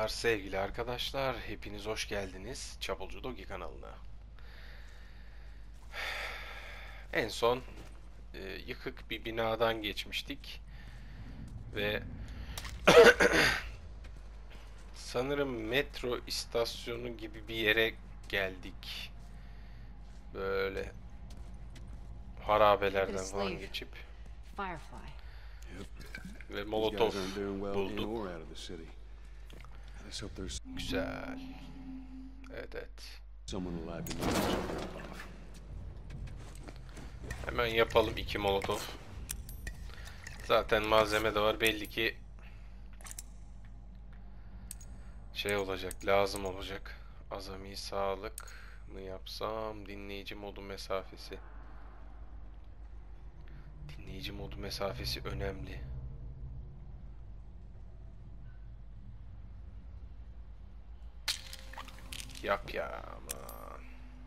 Sevgili arkadaşlar, hepiniz hoş geldiniz Çapulcu Dogi kanalına. En son yıkık bir binadan geçmiştik ve sanırım metro istasyonu gibi bir yere geldik. Böyle harabelerden falan geçip Firefly. ve molotof bulduk. Güzel. Evet, evet. Hemen yapalım 2 molotof. Zaten malzeme de var. Belli ki şey olacak, lazım olacak. Azami sağlık mı yapsam? Dinleyici modu mesafesi. Dinleyici modu mesafesi önemli. Yap ya aman.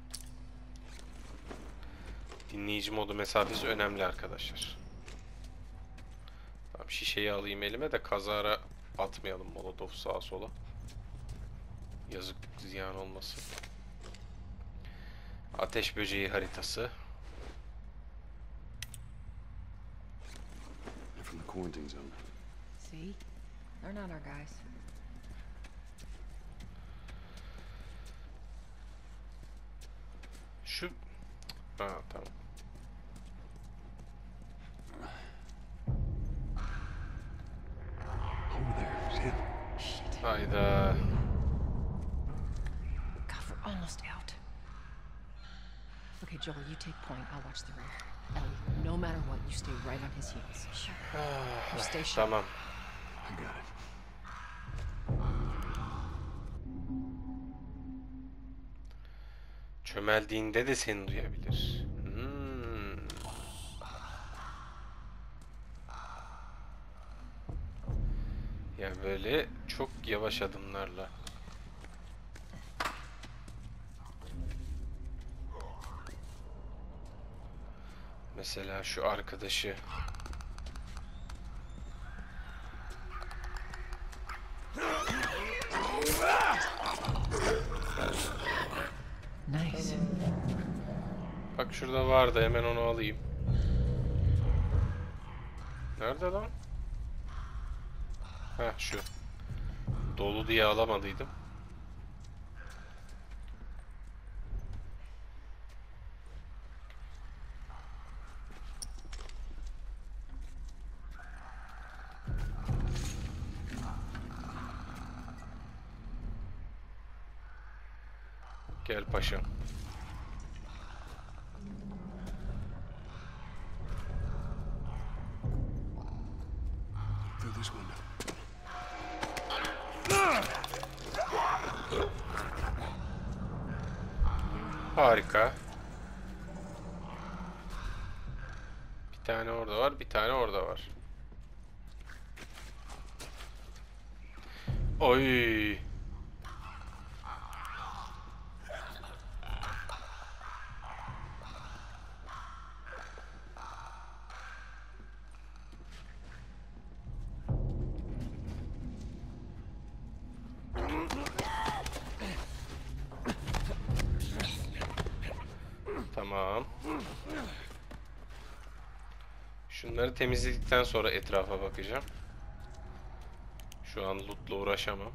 Dinleyici modu mesafesi önemli arkadaşlar. Tamam, şişeyi alayım elime de kazara atmayalım molotof sağa sola. Yazık, ziyan olmasın. Ateş böceği haritası. From the quarantine zone. See? They're not our guys. Şu... Ha, tamam. Over there. See it? Shit. Hayda. God, we're almost out. Okay, Joel, you take point. I'll watch the rear. Ellie, no matter what, you stay right on his heels. Sure. You stay sharp. Tamam. I got it. Çömeldiğinde de seni duyabilir. Hmm. Yani böyle çok yavaş adımlarla. Mesela şu arkadaşı. Nice. Bak şurada vardı, hemen onu alayım. Nerede lan? Heh, şu. Dolu diye alamadıydım. Gel paşam. Through this window. Harika. Bir tane orada var, bir tane orada var. Oy. Tamam. Şunları temizledikten sonra etrafa bakacağım. Şu an loot'la uğraşamam.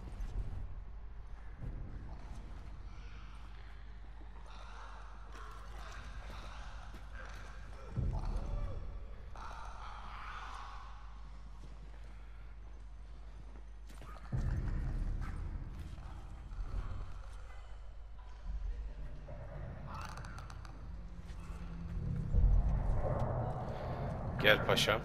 Gel paşam.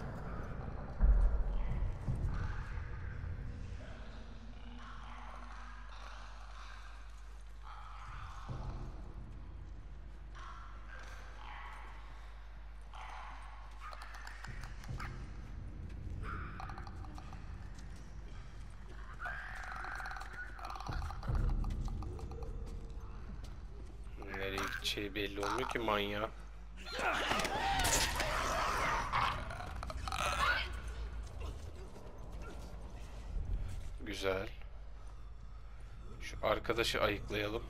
Nereye gideceği belli olmuyor ki manyağı. Güzel. Arkadaşı ayıklayalım.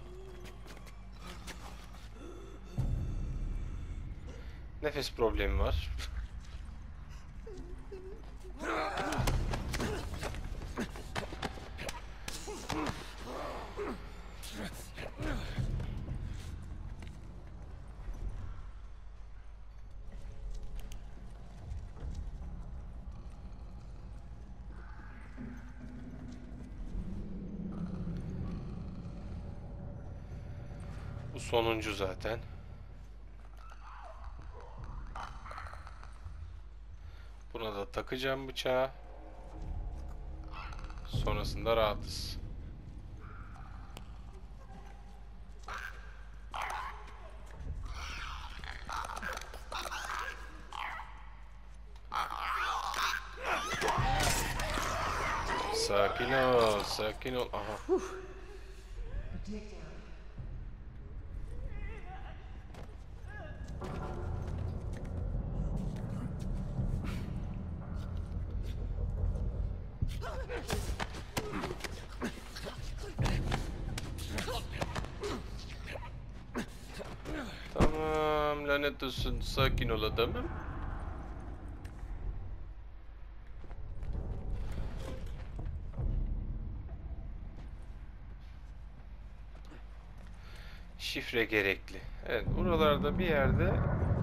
Nefes problemi var. Bu sonuncu zaten. Buna da takacağım bıçağı. Sonrasında rahatız. Sakin ol, sakin ol. Aha. Tamam, lanet olsun. Sakin ol adamım. Şifre gerekli. Evet, buralarda bir yerde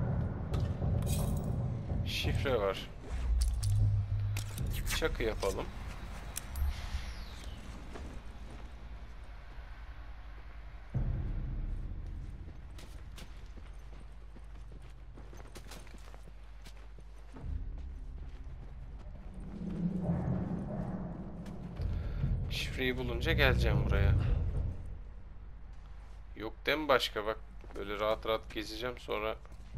şifre var. Çakı yapalım. Şifreyi bulunca geleceğim buraya. Yok değil mi başka? Bak böyle rahat rahat gezeceğim sonra.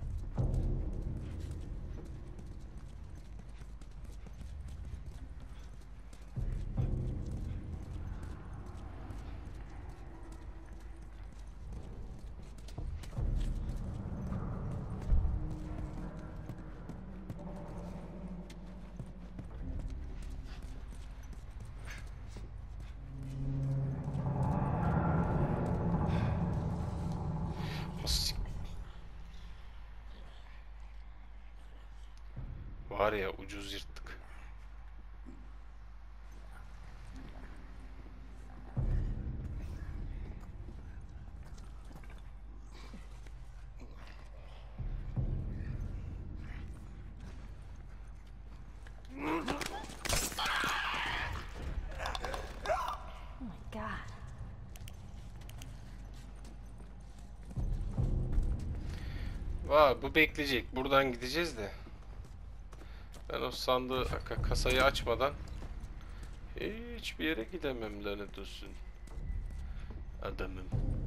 Var ya, ucuz yırttık. Oh my God. Vay, bu bekleyecek. Buradan gideceğiz de. Ben o sandığı, kasayı açmadan hiçbir yere gidemem lanet olsun. Adamım.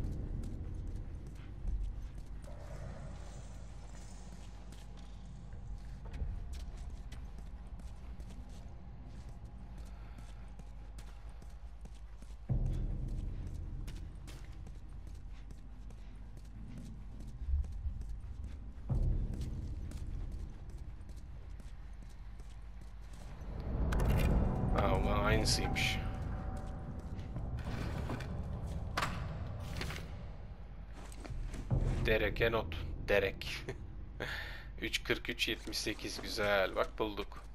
Ha, ulan aynısıymış. Derek'e not. Derek. 3.43.78 güzel. Bak bulduk.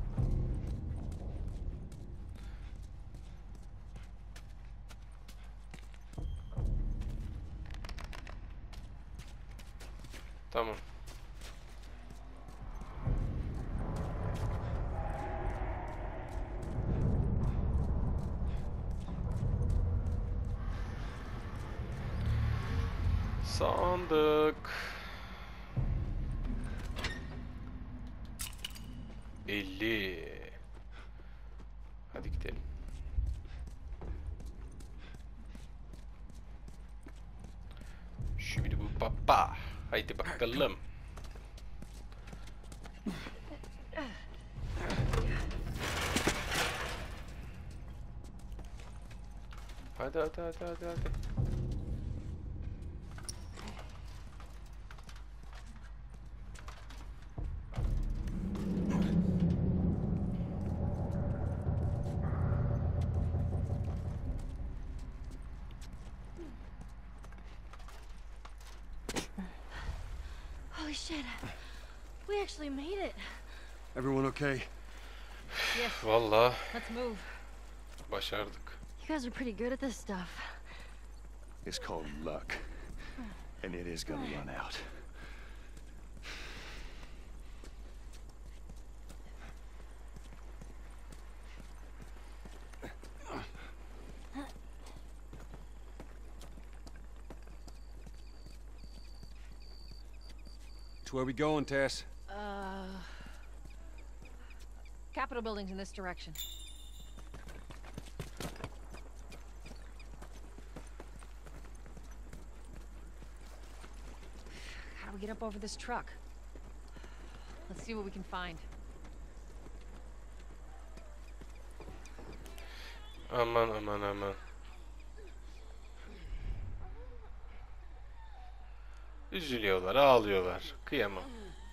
Tamam. Sandık. 50. Hadi gidelim. Şibidi bu papa. Haydi bakalım. Hadi hadi hadi hadi hadi. Holy shit. We actually made it. Everyone okay? Yes, Vallahi let's move. başardık. You guys are pretty good at this stuff. It's called luck. And it is gonna run out. So where we going, Tess? Capitol building's in this direction. How do we get up over this truck? Let's see what we can find. Aman aman aman. Üzülüyorlar, ağlıyorlar. Kıyamam.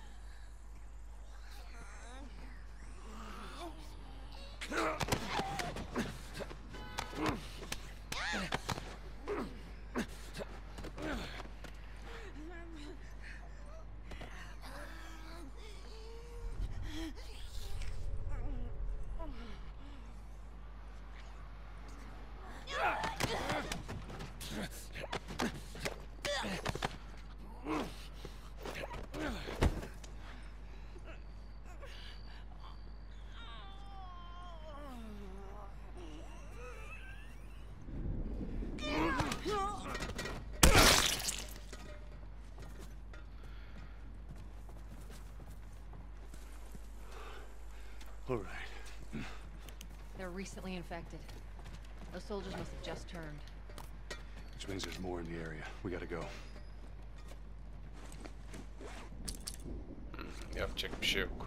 All right. They're recently infected. Those soldiers must have just turned. Which means there's more in the area. We gotta go. Yapacak bir şey yok.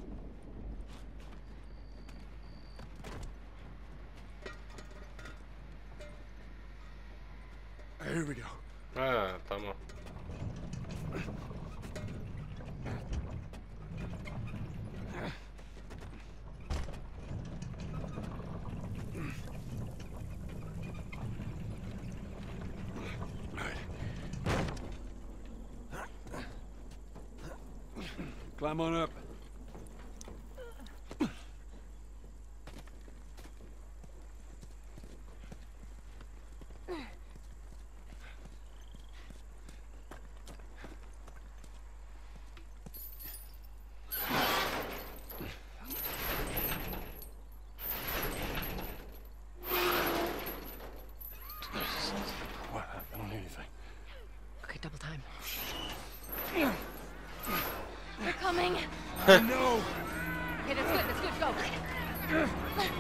Here we go. Ha, tamam. Climb on up. What? I don't hear anything. Okay, double time. They're coming. No! Okay, that's good, go.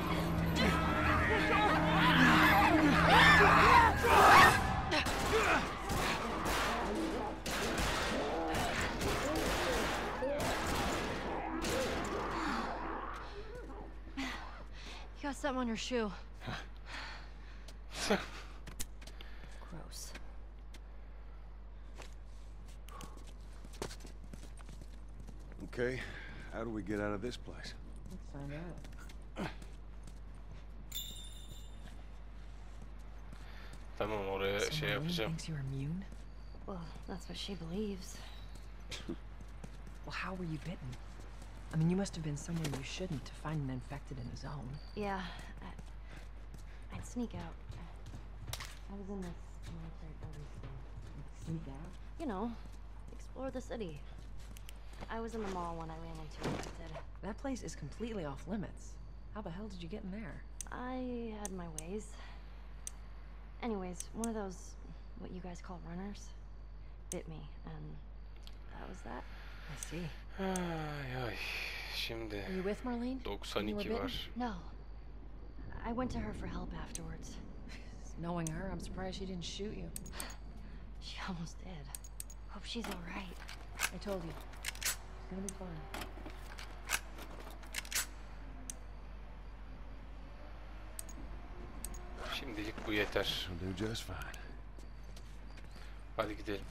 You got something on your shoe. Gross. Okay, how do we get out of this place? Let's find out. Tamam, oraya So şey Marlene yapacağım. thinks you're immune? Well, that's what she believes. Well, how were you bitten? I mean, you must have been somewhere you shouldn't to find an infected in a zone. Yeah, I'd sneak out. I was in this military building, so Sneak out? you know, explore the city. I was in the mall when I ran into infected. That place is completely off limits. How the hell did you get in there? I had my ways. Anyways, one of those, what you guys call runners, bit me, and that was that. I see. Ay ay. Şimdi Are you with Marlene? when you were 92 bitten? var. No. I went to her for help afterwards. Knowing her, I'm surprised she didn't shoot you. She almost did. Hope she's alright. I told you. It's gonna be fine. Şimdilik bu yeter. We'll do just fine. Hadi gidelim.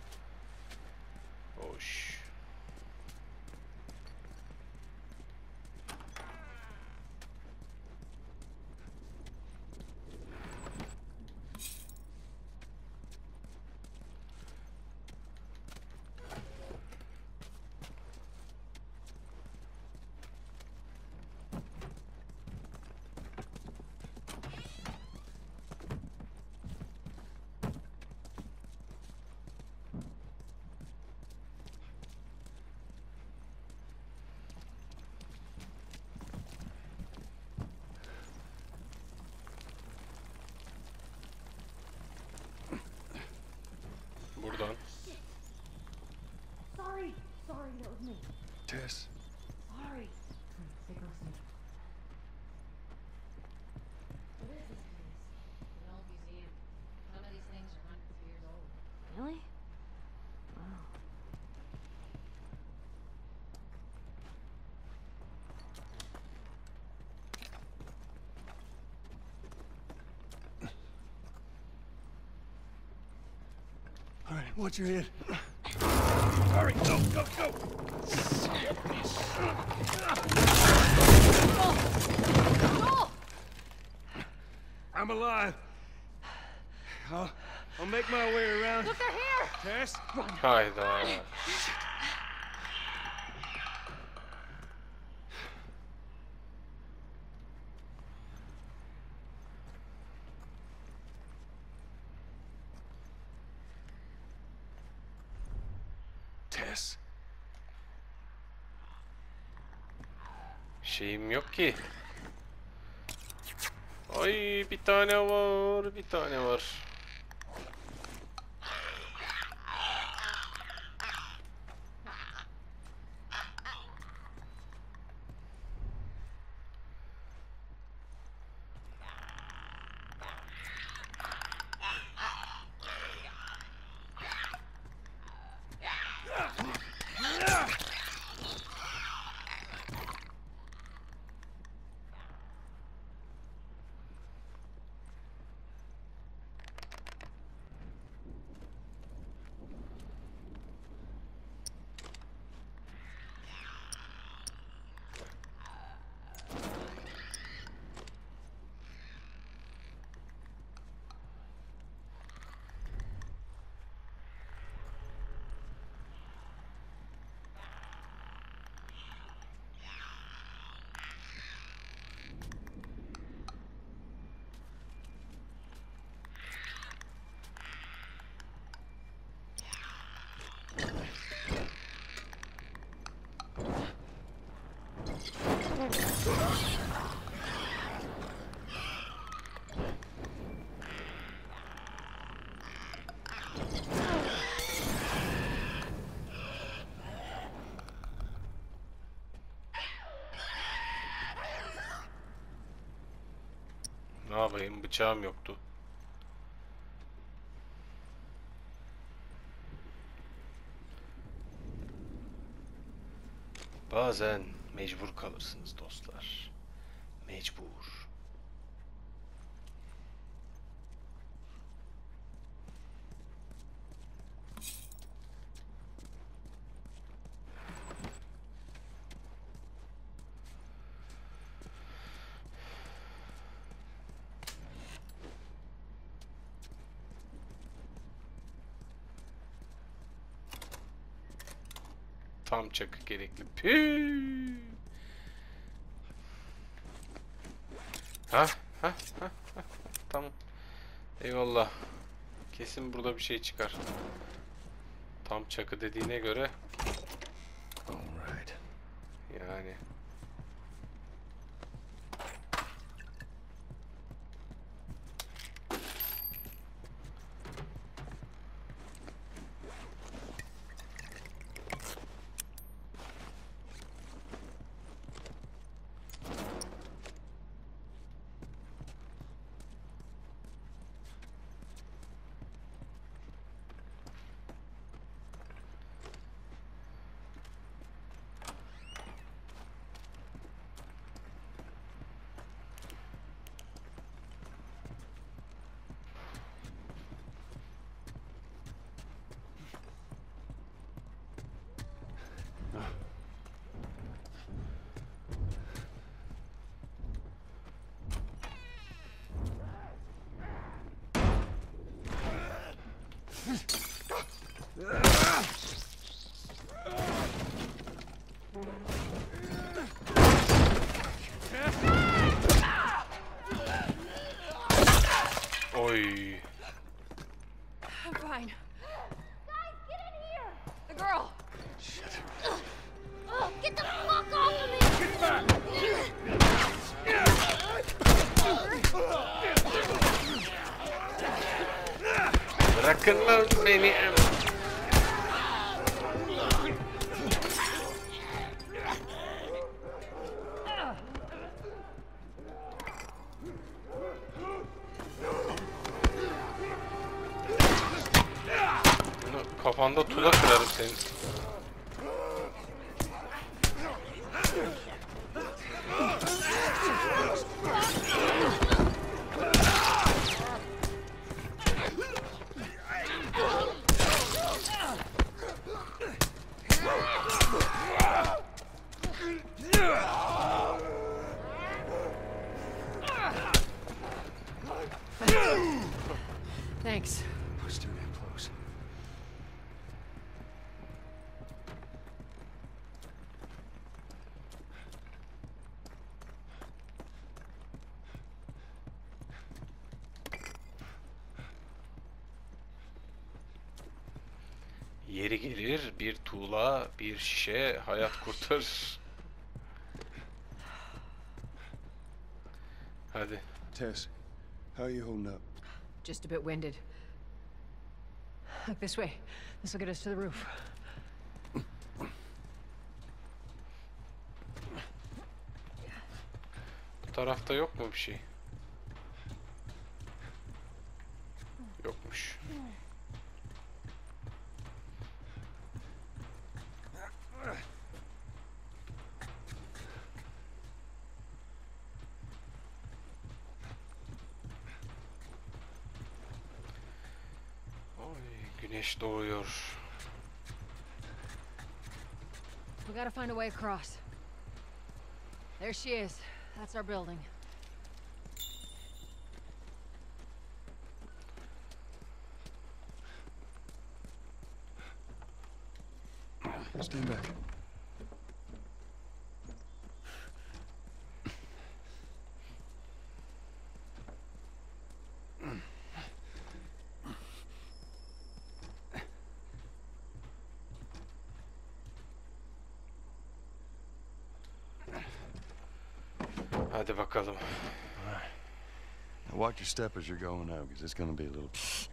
Hoş. Tess. Ari. Stay close to me. What is this place? An old museum. Some of these things are hundreds of years old. Really? Wow. All right, watch your head. Hurry, go, go, go! Joel! I'm alive. I'll make my way around. Look, they're here! Tess? Hayda. Tess. Şeyim yok ki. Ay bir tane var, bir tane var. Ne yapayım? Bıçağım yoktu. Bazen mecbur kalırsınız dostlar. Mecbur. Tam çakı gerekli. Püü. Ha? Tamam. Eyvallah. Kesin burada bir şey çıkar. Tam çakı dediğine göre All right. yani. Oy. I'm fine. Guys, get in here! The girl! Shit. Oh, get the fuck off of me! Get back! Bırakın lan beni. kafanda tuğla kırarım senin. Thanks. Let's do that close. Yeri gelir bir tuğla, bir şişe hayat kurtarır. Hadi. Tess, how are you holding up? Just a bit winded. Look this way. This will get us to the roof. Bu tarafta yok mu bir şey? Yokmuş. Oy, güneş doğuyor. We gotta find a way across. There she is. That's our building. Stand back. Hadi bakalım. Now watch your step as you're going out, because it's gonna be a little...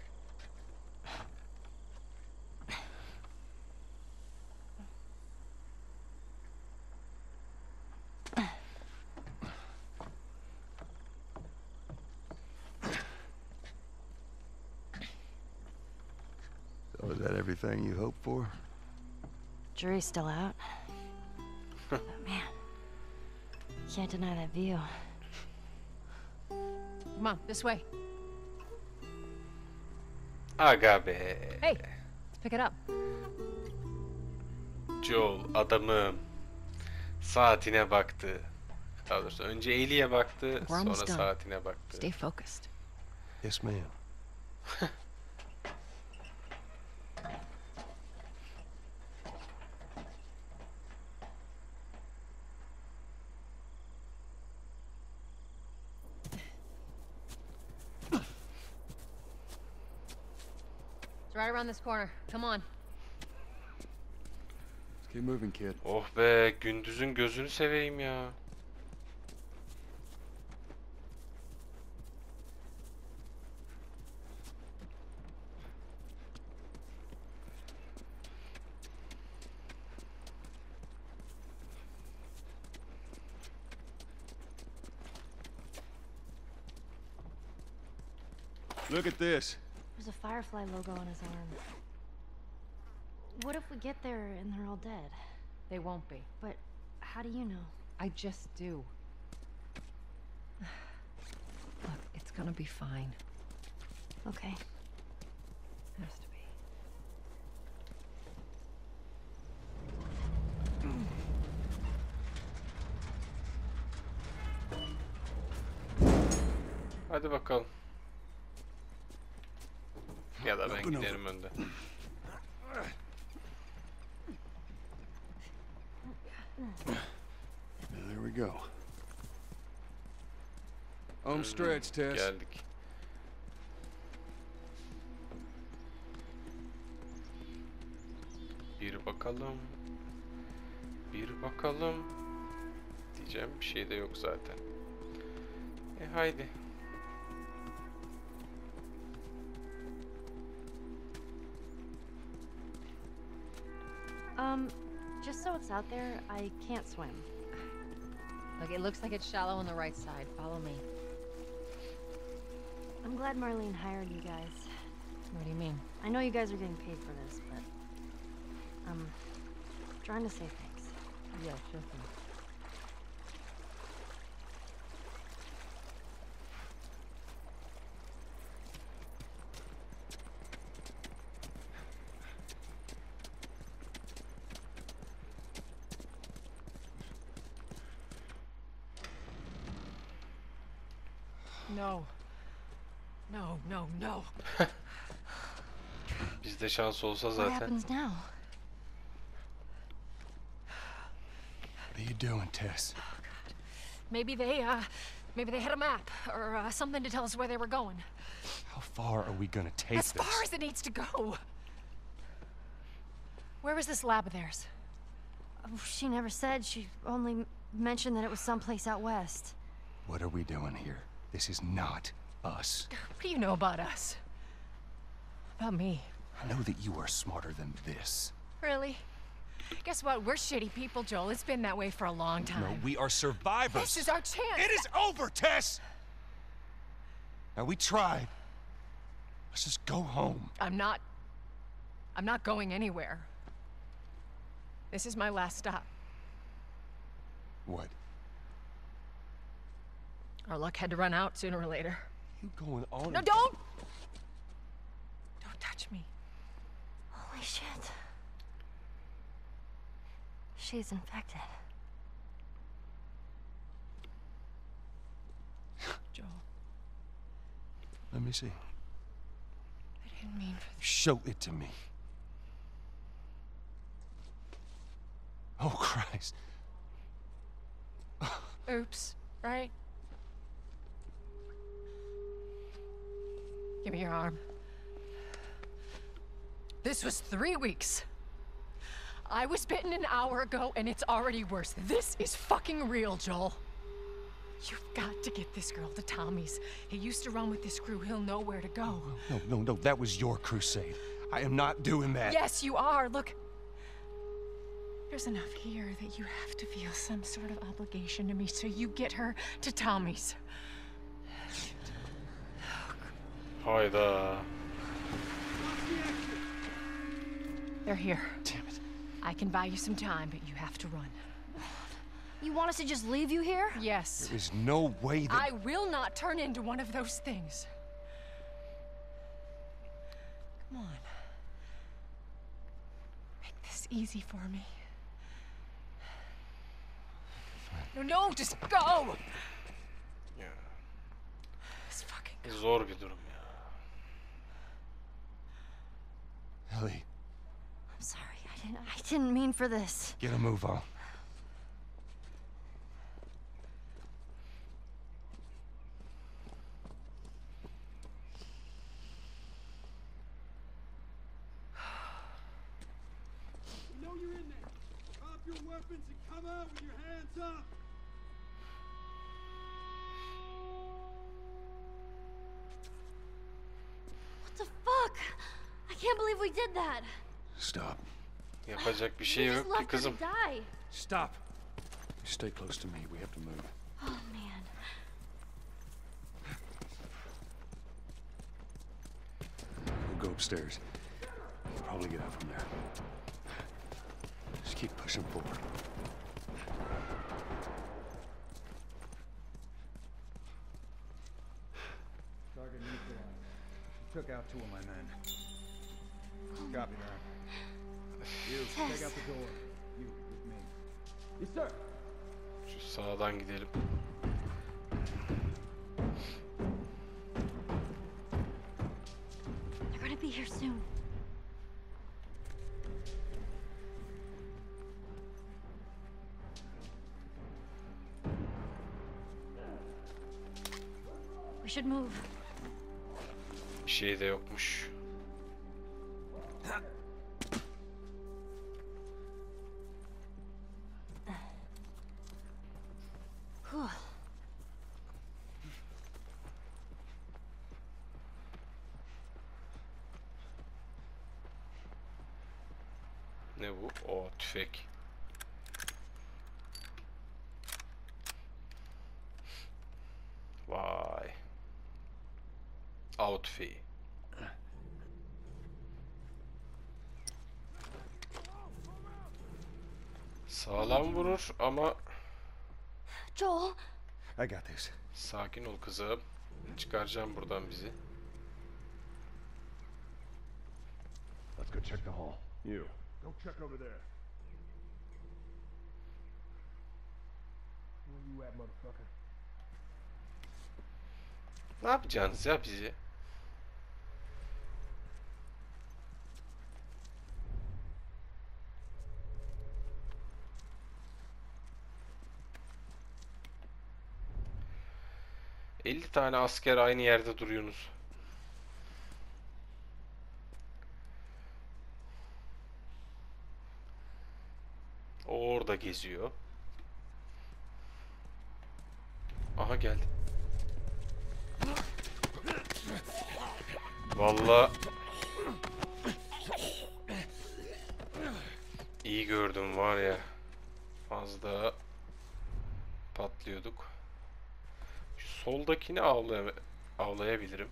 So is that everything you hoped for? Jury's still out. But man, can't deny that view. Come on, this way. Aga be. Hey, let's pick it up. Joel adamım. Saatine baktı. Daha doğrusu önce Ellie'ye baktı, We're sonra almost done. saatine baktı. Stay focused. Yes, ma'am. It's right around this corner. Come on. Let's keep moving, kid. Oh be, gündüzün gözünü seveyim ya. Look at this. There's a Firefly logo on his arm. What if we get there and they're all dead? They won't be. But how do you know? I just do. Look, it's gonna be fine. Okay. Has to be. Hadi bakalım. Ya da ben Open up. giderim önde. There we go. Home stretch, Tess. Geldik. Bir bakalım. Bir bakalım. Diyeceğim bir şey de yok zaten. Haydi. Just so it's out there, I can't swim. Look, it looks like it's shallow on the right side. Follow me. I'm glad Marlene hired you guys. What do you mean? I know you guys are getting paid for this, but I'm trying to say thanks. Yeah, sure thing. No. No, no, no. Bizde şans olsa What zaten. happens now? What are you doing, Tess? Maybe they had a map or something to tell us where they were going. How far are we gonna take As this? far as it needs to go. Where was this lab of theirs? Oh, she never said. She only mentioned that it was someplace out west. What are we doing here? This is not us. What do you know about us? About me? I know that you are smarter than this. Really? Guess what? We're shitty people, Joel. It's been that way for a long time. No, we are survivors. This is our chance. It is over, Tess! Now, we tried. Let's just go home. I'm not going anywhere. This is my last stop. What? Our luck had to run out sooner or later. You going on? No, don't! Don't touch me. Holy shit. She's infected. Joel, Let me see. I didn't mean for this. Show it to me. Oh, Christ. Oops, right? Give me your arm. This was 3 weeks. I was bitten an hour ago, and it's already worse. This is fucking real, Joel. You've got to get this girl to Tommy's. He used to run with this crew. He'll know where to go. No, that was your crusade. I am not doing that. Yes, you are. Look. There's enough here that you have to feel some sort of obligation to me, so you get her to Tommy's. Hayda. They're here. Damn it. I can buy you some time, but you have to run. You want us to just leave you here? Yes. There's no way that... I will not turn into one of those things. Come on. Make this easy for me. No, just go! Ya, Just fucking go. zor bir durum ya. Ellie, I'm sorry. I didn't mean for this. get a move on. We know you're in there. Drop your weapons and come out with your hands up. What the fuck? I can't believe we did that. Stop. Yapacak bir şey We just yok ki left her to kızım. die. Stop. You stay close to me. We have to move. Oh man. We'll go upstairs. We'll probably get out from there. Just keep pushing forward. Target neutralized. She took out 2 of my men. Copy that. You, take out the door. You, with me. Yes, sir. Şu sağdan gidelim. They're gonna be here soon. We should move. Bir şey de yokmuş. Whew. Ne bu? O tüfek. Vay. Av tüfeği. Sağlam vurur ama Joel. I got this. sakin ol kızım. Çıkaracağım buradan bizi. Let's go check the hall. You, go check over there. Where you at, motherfucker? Ne yapacaksınız ya bizi? ...50 tane asker aynı yerde duruyorsunuz. O orada geziyor. Aha geldi. Vallahi iyi gördüm var ya. Az daha patlıyorduk. Şu soldakini avlayabilirim.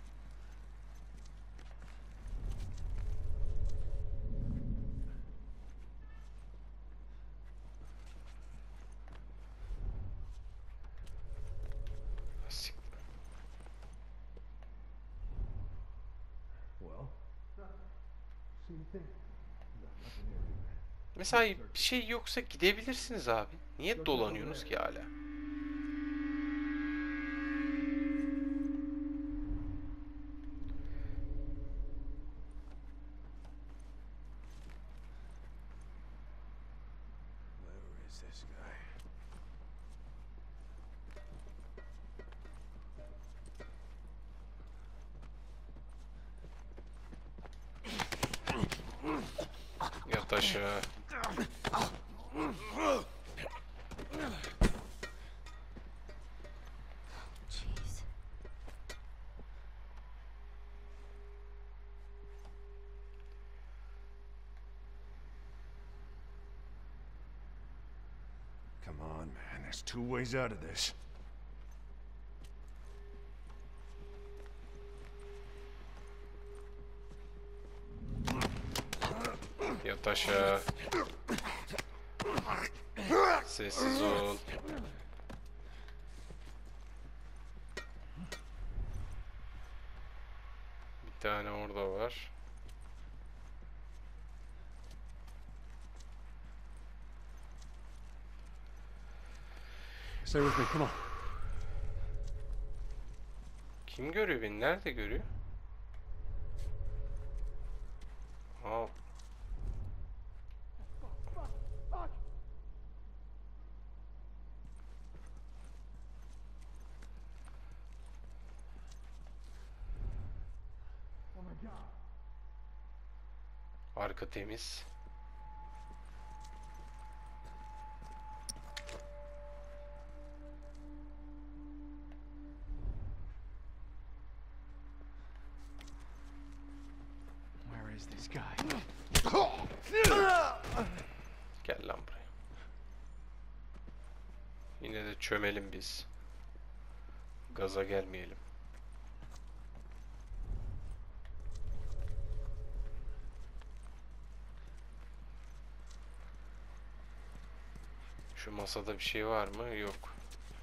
Well, see anything? Mesela bir şey yoksa gidebilirsiniz abi. Niye dolanıyorsunuz ki hala? Where is this guy? Yat aşağı. Jeez. Come on, man. There's two ways out of this. Yat aşağı. Sessiz ol. Bir tane orada var. Stay with me, come on. Kim görüyor beni? Nerede görüyor? Aa. Arka temiz. Where is this guy? Gel lan buraya. Yine de çömelim biz. Gaza gelmeyelim. Şu masada bir şey var mı? Yok.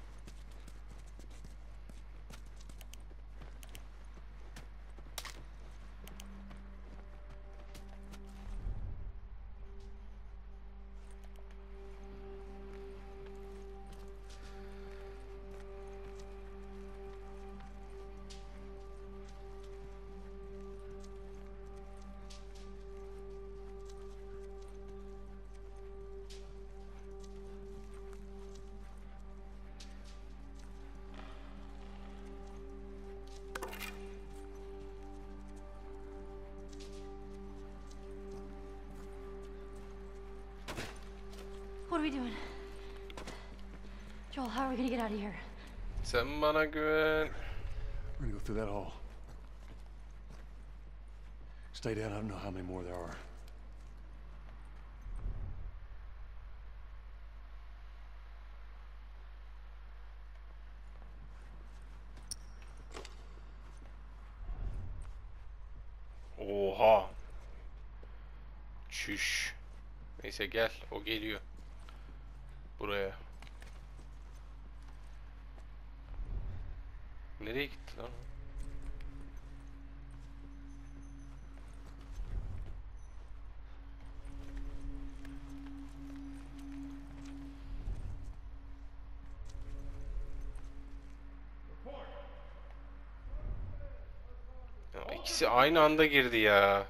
What are we doing? Joel, how are we gonna get out of here? Sen bana güven. We're gonna go through that hall. Stay down, I don't know how many more there are. Oha. Çüş. Neyse gel, o geliyor. buraya. Nereye gitti lan? Ya ikisi aynı anda girdi ya.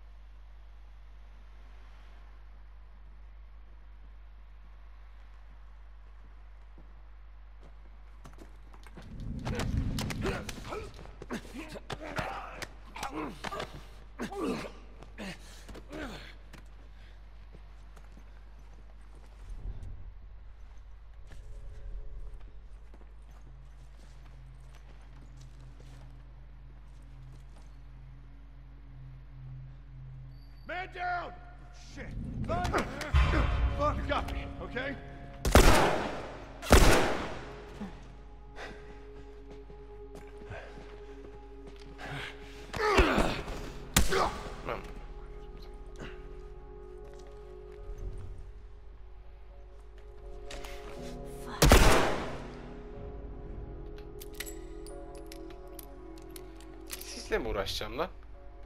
Man down! Shit. Fuck! You got me, okay? Lan. Sizle mi uğraşacağım lan?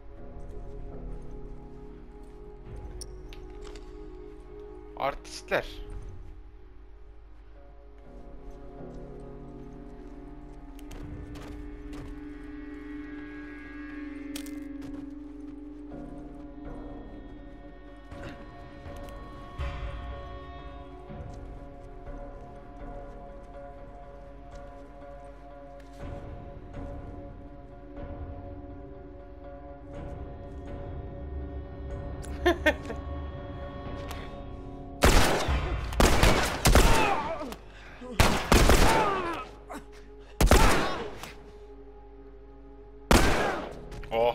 Artistler. Oh.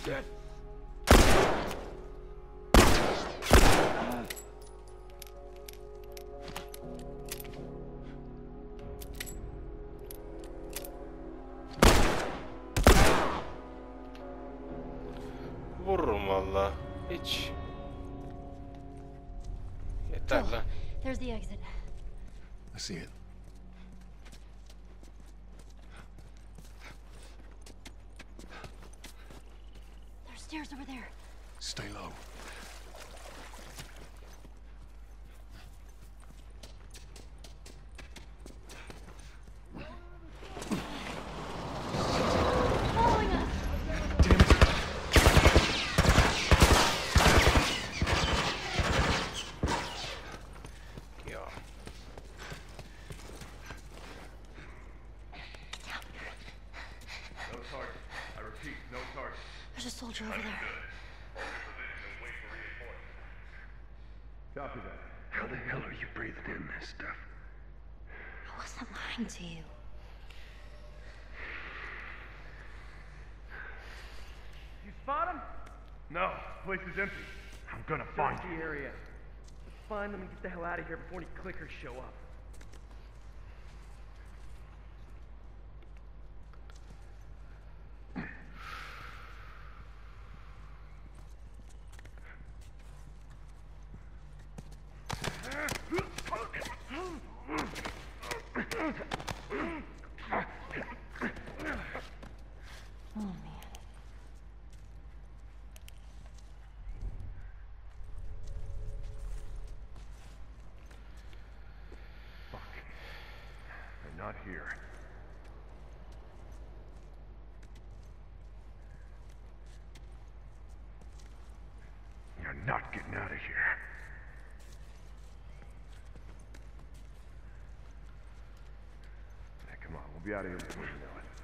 Vururum valla. Hiç. Yeter Joel, lan. there's the exit. I see it. There's stairs over there. Stay low. Following us. Damn it. Ya. No target. I repeat, no target. There's a soldier over there. Copy that. How the hell are you breathing in this stuff? I wasn't lying to you. You spot him? No, place is empty. I'm gonna find Search you. the area. Let's find them and get the hell out of here before any clickers show up. Oh man. Fuck. They're not here. You're not getting out of here. Hey, come on, we'll be out of here before you know it.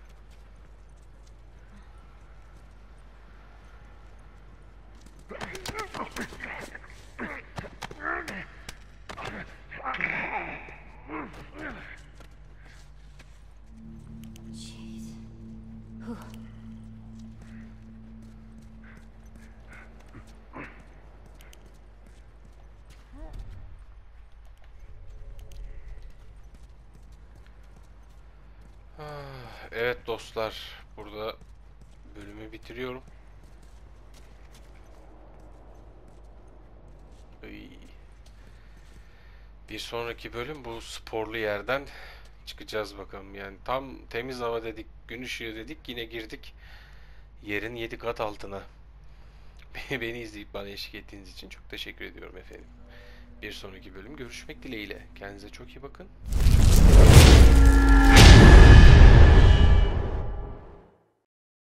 Jeez. Whew. Evet dostlar, burada bölümü bitiriyorum. Iy. Bir sonraki bölüm bu sporlu yerden çıkacağız bakalım. Yani tam temiz hava dedik, gün ışığı dedik, yine girdik yerin 7 kat altına. Beni izleyip bana eşlik ettiğiniz için çok teşekkür ediyorum efendim. Bir sonraki bölüm görüşmek dileğiyle. Kendinize çok iyi bakın.